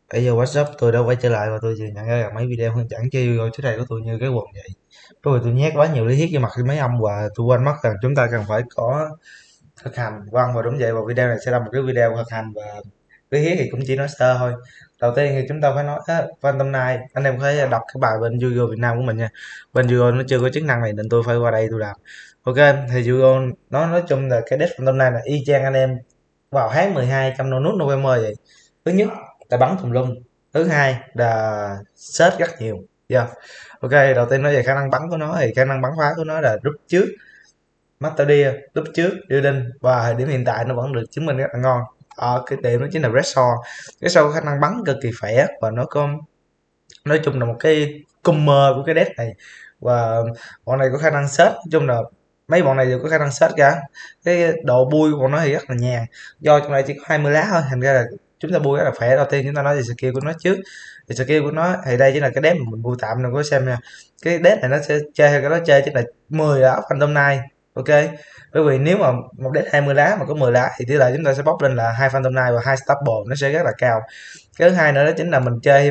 Bây giờ WhatsApp tôi đã quay trở lại và tôi vừa nhận ra mấy video hướng dẫn cho Google trước đây của tôi như cái quần vậy. Rồi tôi nhét quá nhiều lý thuyết vô mặt mấy ông và tôi quên mất rằng chúng ta cần phải có thực hành. Vâng, và đúng vậy, và video này sẽ là một cái video thực hành và lý thuyết thì cũng chỉ nói sơ thôi. Đầu tiên thì chúng ta phải nói Phantom Night, anh em phải đọc cái bài bên Google Việt Nam của mình nha. Bên Google nó chưa có chức năng này nên tôi phải qua đây tôi làm. Ok, thì Google nó nói chung là cái deck Phantom Night là y chang anh em vào tháng 12 trong nút November vậy. Thứ nhất là bắn tùm lum, thứ hai là set rất nhiều. Yeah. Ok, đầu tiên nói về khả năng bắn của nó thì khả năng bắn phá của nó là rút trước Master Deer, rút trước Deer và thời điểm hiện tại nó vẫn được chứng minh rất là ngon. Cái điểm đó chính là Red Sword. Red Sword có khả năng bắn cực kỳ khỏe và nó có nói chung là một cái cung mơ của cái deck này, và bọn này có khả năng set, nói chung là mấy bọn này đều có khả năng set cả. Cái độ bui của bọn nó thì rất là nhàn, do trong này chỉ có 20 lá thôi, thành ra là chúng ta bui rất là khỏe. Đầu tiên chúng ta nói về skill của nó trước. Thì skill của nó thì đây chính là cái deck mà mình bui tạm, đừng có xem nha. Cái deck này nó sẽ chơi theo cái đó, chơi chính là 10 lá Phantom Knight. Ok, bởi vì nếu mà một deck 20 lá mà có 10 lá thì tỷ lệ chúng ta sẽ bóc lên là 2 Phantom Knight và 2 Staple, nó sẽ rất là cao. Cái thứ hai nữa đó chính là mình chơi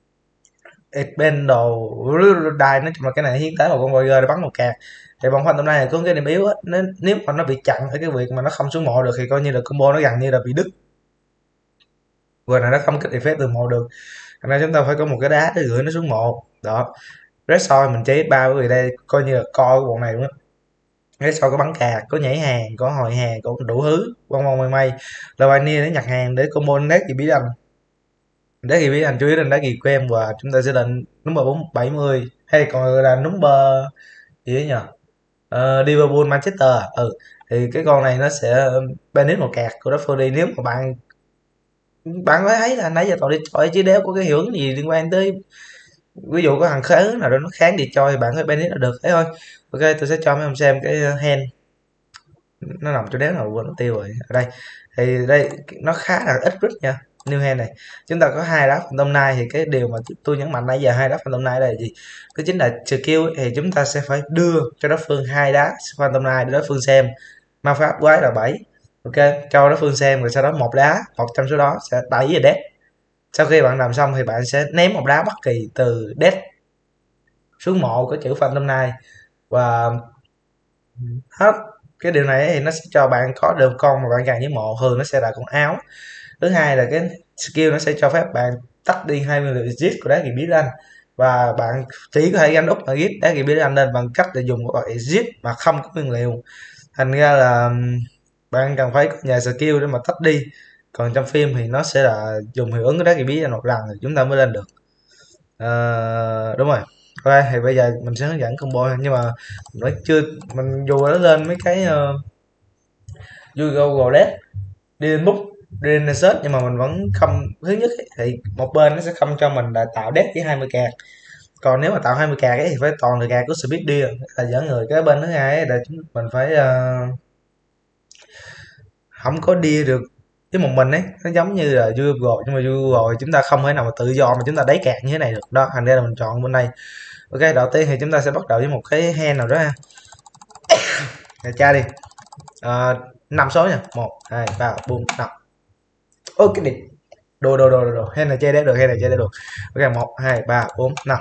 Expendable đài, nói chung là cái này hiến tế một con Voyager để bắn một card. Thì bọn Phantom này có cái điểm yếu á, nếu mà nó bị chặn ở cái việc mà nó không xuống mộ được thì coi như là combo nó gần như là bị đứt, vừa là nó không kích effect từ mộ được, thành ra chúng ta phải có một cái đá để gửi nó xuống mộ đó. Red Soi mình chơi ba, bởi vì đây coi như là co của bọn này luôn á. Red Soi có bắn card, có nhảy hàng, có hồi hàng, có đủ thứ bong bong may may, là vài để nhặt hàng để combo nét gì biết anh. Đá ghi bí anh chú ý đến đá ghi của em, và chúng ta sẽ định number 470 hay còn gọi là number gì đấy nhờ, Liverpool Manchester. Thì cái con này nó sẽ banish một card của đối đi. Nếu mà bạn có thấy là nãy giờ tôi đi chọi chứ đéo có cái hiệu ứng gì liên quan tới, ví dụ có thằng kháng nào đó nó kháng đi choi thì bạn có banish là được thế thôi. Ok, tôi sẽ cho mấy ông xem cái hand nó nằm chỗ đéo nào quên mất tiêu rồi. Ở đây thì đây nó khá là ít rít nha. New hand này chúng ta có hai lá Phantom Knight, thì cái điều mà tôi nhấn mạnh nãy giờ hai lá Phantom Knight đây là gì? Đó chính là skill, thì chúng ta sẽ phải đưa cho đối phương hai đá Phantom Knight để đối phương xem. Ma pháp quái là 7, ok, cho đối phương xem, rồi sau đó một đá, một trong số đó sẽ đẩy về deck. Sau khi bạn làm xong thì bạn sẽ ném một đá bất kỳ từ deck xuống mộ có chữ Phantom Knight, và hết. Cái điều này thì nó sẽ cho bạn có được con mà bạn càng với mộ, thường nó sẽ là con áo. Thứ hai là cái skill nó sẽ cho phép bạn tắt đi 20 lượng exit của đá kỳ bí anh, và bạn chỉ có thể gánh úp exit đá kỳ bí anh lên bằng cách là dùng một exit mà không có nguyên liệu. Thành ra là bạn cần phải có nhà skill để mà tắt đi, còn trong phim thì nó sẽ là dùng hiệu ứng của đá kỳ bí anh một lần thì chúng ta mới lên được. Đúng rồi. Ok, thì bây giờ mình sẽ hướng dẫn combo, nhưng mà nó chưa, mình dù nó lên mấy cái Google Dead đi lên book đi lên search, nhưng mà mình vẫn không, thứ nhất ấy, thì một bên nó sẽ không cho mình là tạo deck với 20 card, còn nếu mà tạo 20 card ấy thì phải toàn là card của Speed Deer là dẫn người. Cái bên thứ hai ấy là mình phải không có đi được với một mình ấy, nó giống như là Google, nhưng mà Google thì chúng ta không thể nào mà tự do mà chúng ta đáy card như thế này được đó, thành ra là mình chọn bên đây. Ok, đầu tiên thì chúng ta sẽ bắt đầu với một cái hand nào đó ha. Tra đi, 5 số nha, 1 2 3 4 5. Ok đi, đồ hand này chơi đéo được, hand này chơi đéo được. Ok, 1 2 3 4 5.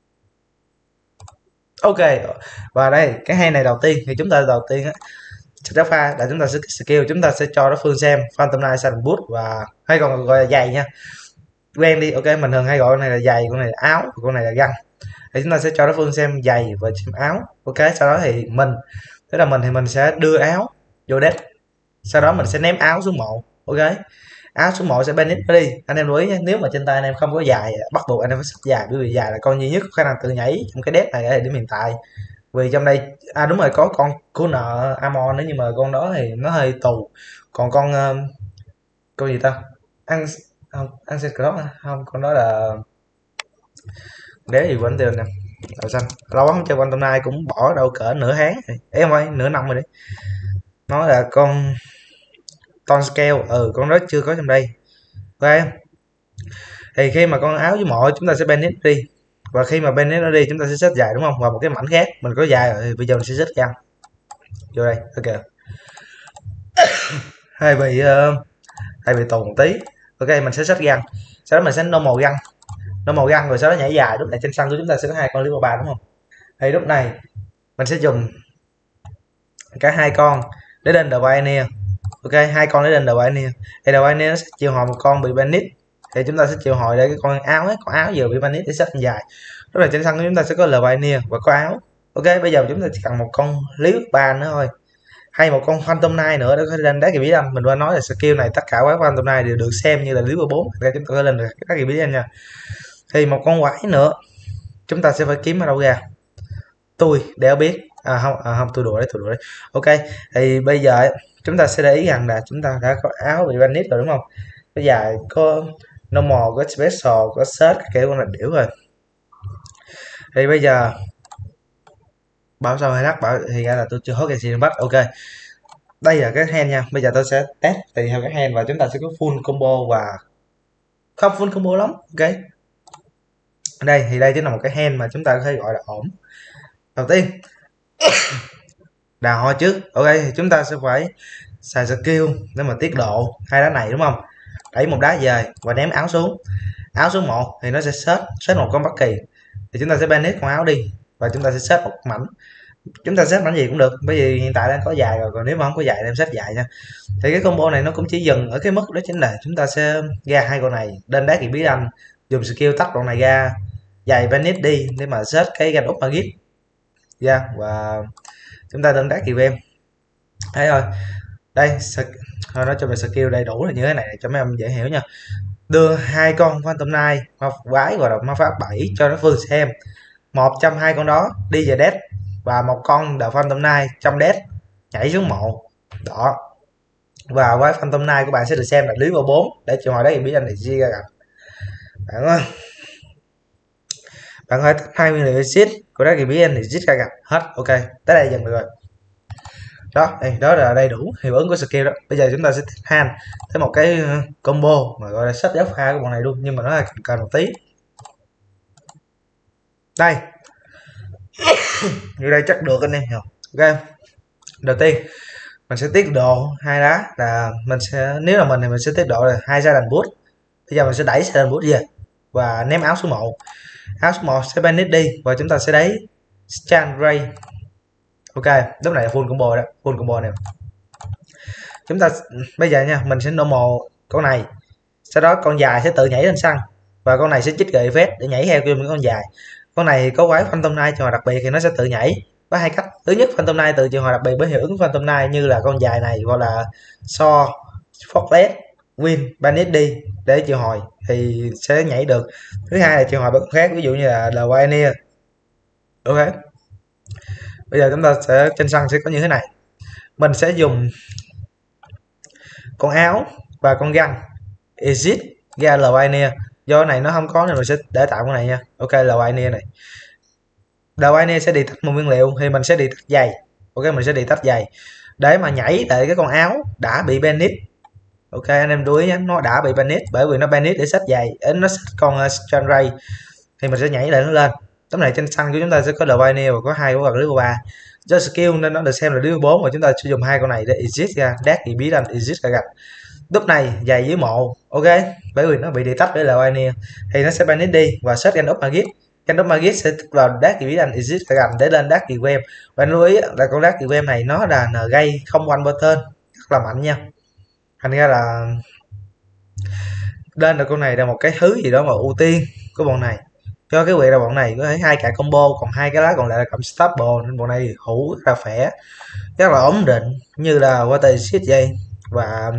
Ok, và đây cái hand này đầu tiên thì chúng ta đầu tiên á, sẽ pha là chúng ta sẽ skill, chúng ta sẽ cho đối phương xem Phantom Knight Silent Boot, và hay còn gọi là giày nha, quen đi. Ok, mình thường hay gọi con này là giày, con này là áo, con này là găng. Thì chúng ta sẽ cho đối phương xem giày và xem áo. Ok, sau đó thì mình, tức là mình thì mình sẽ đưa áo vô deck, sau đó mình sẽ ném áo xuống mộ. Ok, áo số 1 sẽ banish nó đi. Anh em lưu ý nhé, nếu mà trên tay anh em không có dài bắt buộc anh em phải sắp dài, bởi vì dài là con duy nhất có khả năng tự nhảy trong cái deck này ở thời điểm hiện tại. Vì trong đây đúng rồi, có con của nợ Amon nữa, nhưng mà con đó thì nó hơi tù. Còn con gì ta, ăn không, ăn xe clock không, con đó là đéo gì quên tiền nè, đầu xanh. Lâu lắm không chơi Quantum Night, cũng bỏ đâu cỡ nửa tháng rồi, em ơi nửa năm rồi đấy. Nó là con Ton Scale, con đó chưa có trong đây. Ok, thì khi mà con áo với mộ chúng ta sẽ banish đi, và khi mà banish nó đi chúng ta sẽ xếp dài đúng không, và một cái mảnh khác mình có dài rồi thì bây giờ mình sẽ xếp găng vô đây. Ok, hay bị tồn một tí. Ok, mình sẽ set gun, sau đó mình sẽ normal gun rồi sau đó nhảy dài. Lúc này trên sân của chúng ta sẽ có hai con level 3 đúng không? Thì lúc này mình sẽ dùng cả hai con để lên The Pioneer. Ok, hai con để lên The Pioneer. Thì The Pioneer nó sẽ triệu hồi một con bị Bandit, thì chúng ta sẽ triệu hồi để cái con áo ấy, con áo vừa bị Bandit để set dài. Lúc này trên sân của chúng ta sẽ có The Pioneer và có áo. Ok, bây giờ chúng ta chỉ cần một con Level 3 nữa thôi, hay một con Phantom Knight nữa để có thể lên đá kỳ bí anh. Mình đã nói là skill này tất cả quái Phantom Knight đều được xem như là level 4, ra chúng ta có lên được đá kỳ bí anh nha. Thì một con quái nữa chúng ta sẽ phải kiếm ở đâu ra, tôi đéo biết. Không, tôi đùa đấy. Ok, thì bây giờ chúng ta sẽ để ý rằng là chúng ta đã có áo bị Bandit rồi đúng không? Bây giờ có normal, có special, có set kiểu con là điểu rồi. Thì bây giờ bảo sao hay lắc bảo thì ra là tôi chưa hốt cái gì bắt. Ok, đây là cái hand nha. Bây giờ tôi sẽ test tùy theo cái hand và chúng ta sẽ có full combo và không full combo lắm. Ok, đây thì đây chính là một cái hand mà chúng ta có thể gọi là ổn. Đầu tiên đào hoa trước. Ok, thì chúng ta sẽ phải xài skill để mà tiết độ hai đá này đúng không? Đẩy một đá về và ném áo xuống một thì nó sẽ set một con bất kỳ, thì chúng ta sẽ bandit con áo đi và chúng ta sẽ set một mảnh. Chúng ta set mảnh gì cũng được, bởi vì hiện tại đang có dài rồi, còn nếu mà không có dài em set dài nha. Thì cái combo này nó cũng chỉ dừng ở cái mức đó, chính là chúng ta sẽ ra hai con này lên đá kỳ bí anh, dùng skill tắt con này ra, dài bandit đi để mà set cái gan úp magit ra, và chúng ta lên đá kỳ em. Thấy rồi, đây thôi nói chung là skill đầy đủ là như thế này cho mấy em dễ hiểu nha. Đưa hai con Phantom Knight ma quái và độc ma pháp 7 cho nó phương xem, một trong hai con đó đi về dead và một con The Phantom Knight trong dead nhảy xuống mộ đó, và quái Phantom Knight của bạn sẽ được xem là level 4 để triệu hồi đấy biết anh thì ra gặp bạn ơi. Bạn ơi, 20 liệu exit của đó thì biết anh thì exit ra gặp hết. Ok, tới đây dừng được rồi. Đó là đầy đủ hiệu ứng của skill đó. Bây giờ chúng ta sẽ hand tới một cái combo mà gọi là sách giáo pha của bọn này luôn, nhưng mà nó là cần một tí. Đây như đây chắc được anh em hiểu. Ok, đầu tiên mình sẽ tiết độ hai đá là mình sẽ, nếu là mình thì mình sẽ tiết độ là hai Silent Boot. Bây giờ mình sẽ đẩy Silent Boot về và ném áo số 1. Áo số 1 sẽ bandit đi và chúng ta sẽ đẩy Stand Ray. Ok, lúc này là full combo này. Chúng ta bây giờ nha, mình sẽ normal con này, sau đó con dài sẽ tự nhảy lên sân và con này sẽ chích gậy phép để nhảy theo kêu con dài. Con này có quái Phantom Knight triệu hồi đặc biệt thì nó sẽ tự nhảy. Có hai cách. Thứ nhất, Phantom Knight tự triệu hồi đặc biệt với hiệu ứng Phantom Knight như là con dài này gọi là So, Forklet, Win, Bandit đi để triệu hồi thì sẽ nhảy được. Thứ hai là triệu hồi bất khác, ví dụ như là The Pioneer. Ok, bây giờ chúng ta sẽ trên sân sẽ có như thế này. Mình sẽ dùng con áo và con gun exit ra The Pioneer. Do này nó không có nên mình sẽ để tạo con này nha. Ok, The Pioneer này, The Pioneer sẽ đi tách một nguyên liệu thì mình sẽ đi tách giày. Ok, mình sẽ đi tách giày để mà nhảy tại cái con áo đã bị bandit. Ok, anh em đuối nhé, nó đã bị bandit bởi vì nó bandit để xách giày, nó xách con Strand Ray thì mình sẽ nhảy lại nó lên. Tấm này trên sân của chúng ta sẽ có The Pioneer và có hai của vật level 3. Do skill nên nó được xem là level 4 và chúng ta sử dụng hai con này để exit ra, đát bị bí anh exit ra gặp. Lúc này giày dưới mộ. Ok, bởi vì nó bị detach với là Pioneer thì nó sẽ bandit đi và set Gan of Magit. Gan of Magit sẽ vào đát kỳ bí anh exit ra gần để lên đát kỳ em. Và anh lưu ý là con đát kỳ em này nó là n gây không quanh button rất là mạnh nha, thành ra là lên được con này là một cái thứ gì đó mà ưu tiên của bọn này, cho cái việc là bọn này có thể hai cả combo, còn hai cái lá còn lại là cầm stable nên bọn này hữu rất là khỏe, rất là ổn định như là water exit vậy. Và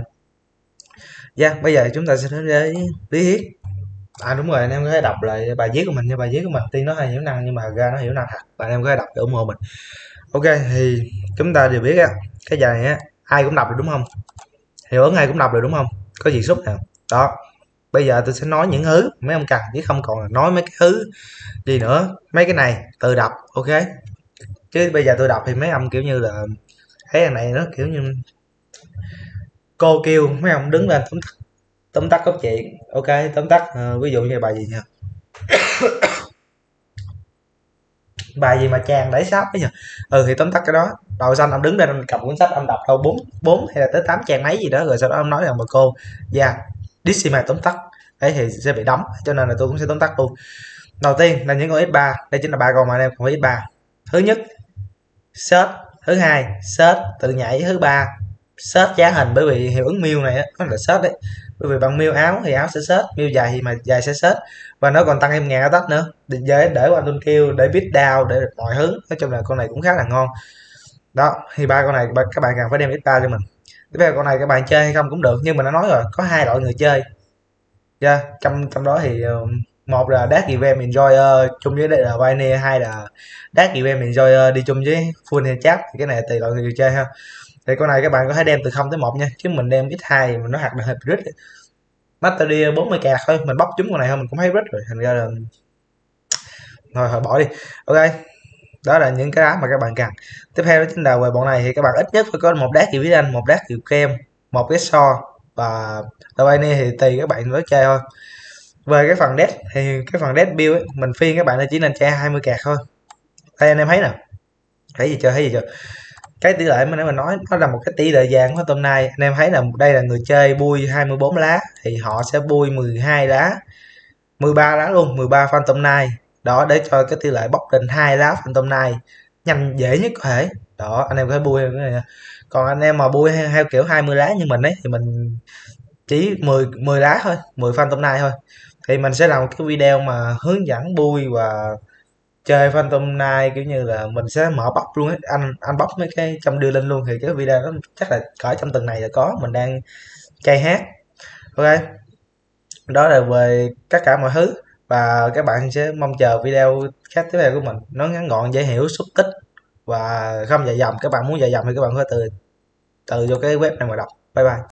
bây giờ chúng ta sẽ đến với lý thuyết. Đúng rồi, anh em có thể đọc lại bài viết của mình nha. Bài viết của mình tuy nó hay hiểu năng nhưng mà ra nó hiểu năng thật, bạn em có thể đọc để ủng hộ mình. Ok, thì chúng ta đều biết á, cái giờ này á ai cũng đọc được đúng không, hiệu ứng ai cũng đọc được đúng không, có gì xúc nào đó. Bây giờ tôi sẽ nói những thứ mấy ông cần chứ không còn là nói mấy cái thứ gì nữa, mấy cái này tự đọc. Ok, chứ bây giờ tôi đọc thì mấy ông kiểu như là thấy thằng này nó kiểu như cô kêu mấy ông đứng lên tóm tắt câu chuyện. Ok, tóm tắt ví dụ như bài gì nha, bài gì mà chàng đẩy sáp ấy nhỉ, thì tóm tắt cái đó. Đầu xanh ông đứng lên ông cầm cuốn sách ông đọc đâu 4 hay là tới 8 trang mấy gì đó, rồi sau đó ông nói rằng bà cô decimal tóm tắt đấy thì sẽ bị đóng, cho nên là tôi cũng sẽ tóm tắt luôn. Đầu tiên là những con x3, đây chính là ba con mà anh em cần phải x3. Thứ nhất search, thứ hai search tự nhảy, thứ ba search giá hình, bởi vì hiệu ứng miêu này á, nó là search đấy, bởi vì bằng miêu áo thì áo sẽ search, miêu dài thì mà dài sẽ search, và nó còn tăng em ngàn attack nữa để qua tuần kill, để beat down, để mọi thứ. Nói chung là con này cũng khá là ngon đó. Thì ba con này các bạn cần phải đem x3 cho mình. Tiếp theo con này các bạn chơi hay không cũng được, nhưng mà nó nói rồi có hai loại người chơi. Yeah, trong đó thì một là Dark Event Enjoyer chung với là Pioneer, hai là Dark Event Enjoyer đi chung với Full Hand Chat, thì cái này tùy loại người chơi ha. Thì con này các bạn có thể đem từ 0 tới 1 nha, chứ mình đem x2 mình nó hoạt là hybrid. Master 40k thôi, mình bóc chúng con này thôi mình cũng thấy hybrid rồi, thành ra là thôi bỏ đi. Ok, đó là những cái mà các bạn cần. Tiếp theo đó chính là về bọn này thì các bạn ít nhất phải có một đát kiểu viết anh, một đát kiểu kem, một cái so, và Pioneer thì tùy các bạn nói chơi thôi. Về cái phần dead thì cái phần dead build ấy, mình phiên các bạn là chỉ nên chơi 20 card thôi. Đây anh em thấy nè, thấy gì chưa, cái tỷ lệ mình nói nó là một cái tỷ lệ vàng của tôm nay. Anh em thấy là đây là người chơi bui 24 lá thì họ sẽ bui 12 lá, 13 lá luôn, 13 Phantom Knight đó, để cho cái tỷ lệ bóc lên 2 lá Phantom Knight nhanh dễ nhất có thể đó. Anh em có thể bui cái này. Còn anh em mà bui theo kiểu 20 lá như mình ấy thì mình chỉ 10 lá thôi, 10 Phantom Knight thôi, thì mình sẽ làm cái video mà hướng dẫn bui và chơi Phantom Knight, kiểu như là mình sẽ mở bóc luôn ấy, anh bóc mấy cái trong đưa lên luôn. Thì cái video đó chắc là cỡ trong tuần này là có, mình đang chơi hát. Ok, đó là về tất cả mọi thứ, và các bạn sẽ mong chờ video khác tiếp theo của mình, nó ngắn gọn dễ hiểu, xúc tích và không dài dòng. Các bạn muốn dài dòng thì các bạn có thể từ từ vô cái web này mà đọc. Bye bye.